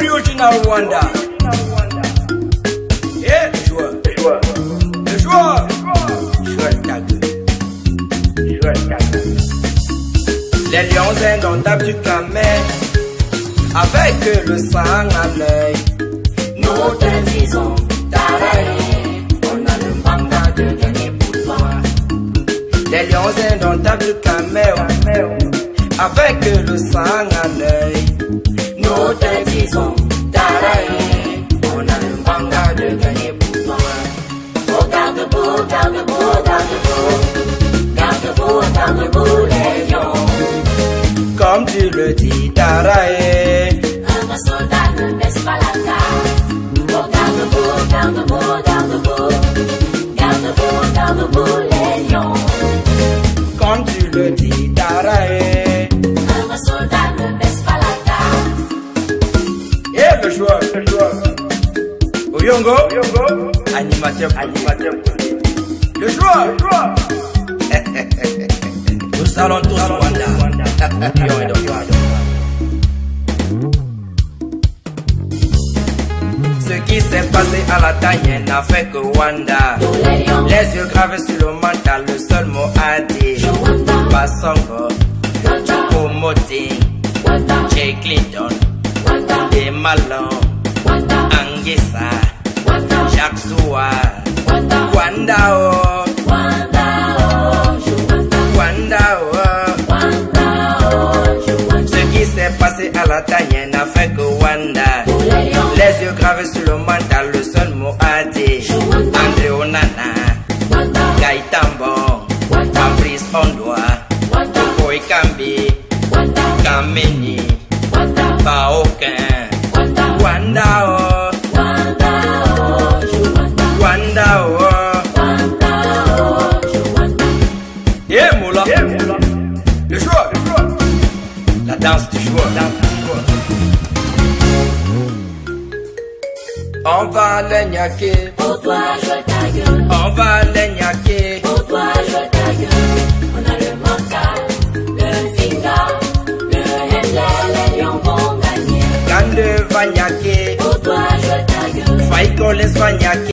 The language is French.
Original Rwanda. Et le joueur. Le joueur. Les lions indomptables du Camer, avec le sang à l'œil. Nous te disons, Taraï, on a le mandat de gagner pour toi. Les lions indomptables du Camer, avec le sang à l'œil. Nous te disons, Taraï, on a le mandat de gagner pour toi. Oh, garde-vous, garde-vous, garde-vous, garde-vous, garde-vous les lions. Comme tu le dis, Taraï, Un vrai soldat ne baisse pas la garde. Oh, garde-vous, garde-vous, garde-vous, garde-vous, garde-vous les lions. comme tu le dis, Taraï. Un vrai soldat ne baisse pas la garde. Et le joueur. Oyongo, animateur. Le joueur. Nous allons tous Rwanda. Ce qui s'est passé à la Tanière n'a fait que Rwanda. Les yeux gravés sur le mental, le seul mot à dire. Basongo, Pomoti, Jay Clinton, et Malon, Angesa, Jacques Soua, Rwanda oh, Rwanda oh. Ce qui s'est passé à la Tanière n'a fait que Rwanda. Les yeux gravés sur le mental, le seul mot à dire. André Onana, Gaïtambo, Fabrice Ondoa, Boy Kambi, Kameni, Baokin, Rwanda oh, Rwanda oh. Et Moula, le joueur, la danse du joueur. On va les niaquer, Pour toi, je ta gueule. on va les niaquer. Pour toi, je ta gueule.